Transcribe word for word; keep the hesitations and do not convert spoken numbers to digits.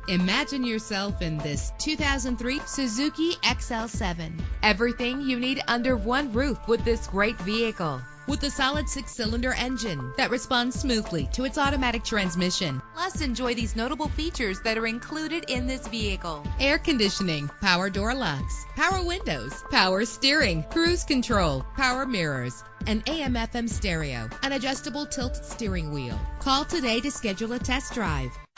Imagine yourself in this two thousand three Suzuki X L seven. Everything you need under one roof with this great vehicle. With a solid six-cylinder engine that responds smoothly to its automatic transmission. Plus, enjoy these notable features that are included in this vehicle: air conditioning, power door locks, power windows, power steering, cruise control, power mirrors, an A M F M stereo, an adjustable tilt steering wheel. Call today to schedule a test drive.